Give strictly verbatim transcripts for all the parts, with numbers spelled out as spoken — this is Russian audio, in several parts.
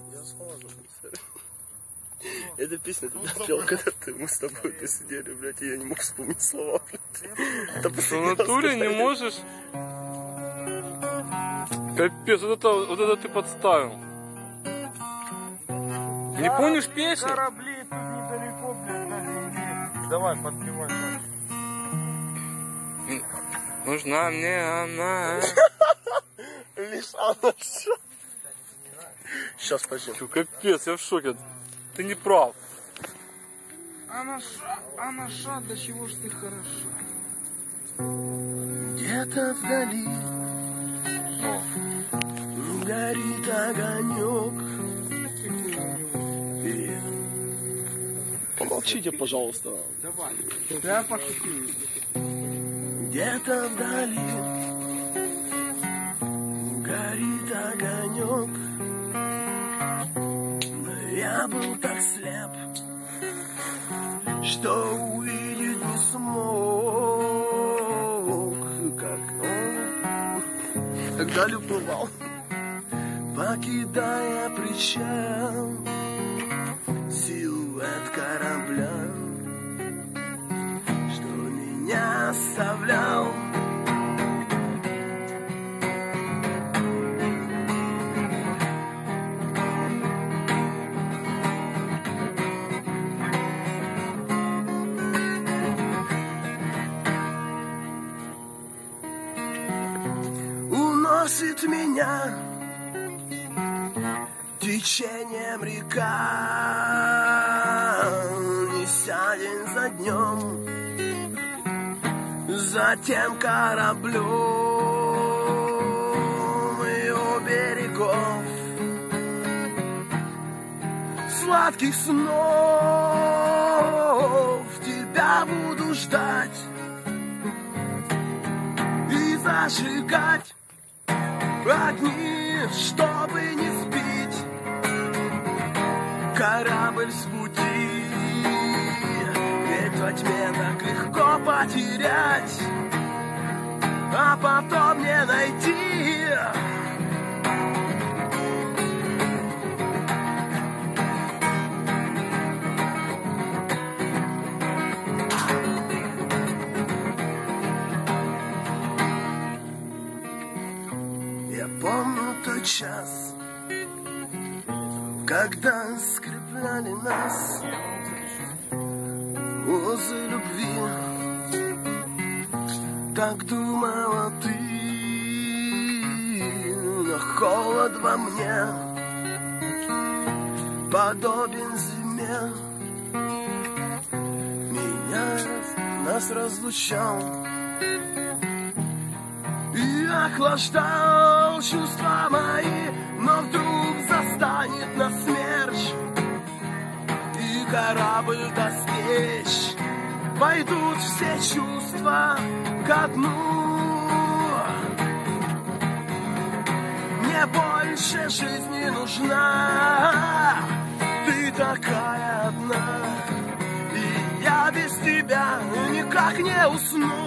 Я схожу, эта песня тогда пел, когда ты, мы с тобой посидели, блядь, и я не мог вспомнить слова, блядь. В натуре не можешь? Капец, вот это, вот это ты подставил. Не помнишь песню? Корабли тут недалеко, блядь. Давай, подпевай. Нужна мне она. Лишь она все. Сейчас, подожди. Капец, я в шоке. Ты не прав. Она ша, она ша, до чего ж ты хороша. Где-то вдали горит огонек. И... Помолчите, пожалуйста. Давай. Я пошутил. Где-то вдали горит огонек. Но я был так слеп, что увидеть не смог, как он, когда любовал, покидая причал, силуэт корабля, что меня оставлял. Уносит меня течением река, неся день за днем, затем кораблем и у берегов сладких снов тебя буду ждать и зажигать огни, чтобы не сбить корабль с пути. Ведь во тьме так легко потерять, а потом не найти. Я помню тот час, когда скрепляли нас узы любви. Так думала ты, но холод во мне подобен зиме. Меня, нас разлучал и охлаждал чувства мои, но вдруг застанет нас смерч, и корабль достичь. Пойдут все чувства ко дну. Мне больше жизни нужна, ты такая одна, и я без тебя никак не усну.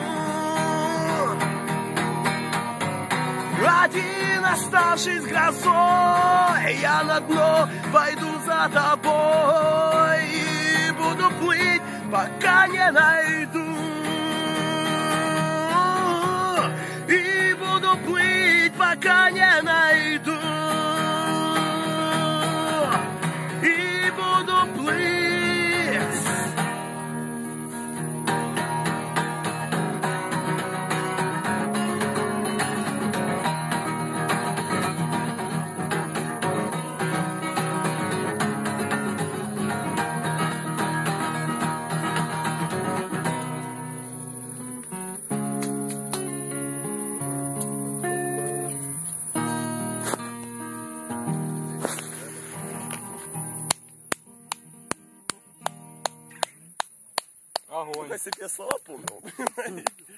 Один оставшись грозой, я на дно пойду за тобой и буду плыть, пока не найду. И буду плыть, пока не найду. И буду плыть. Огонь. Я себе слова помнил.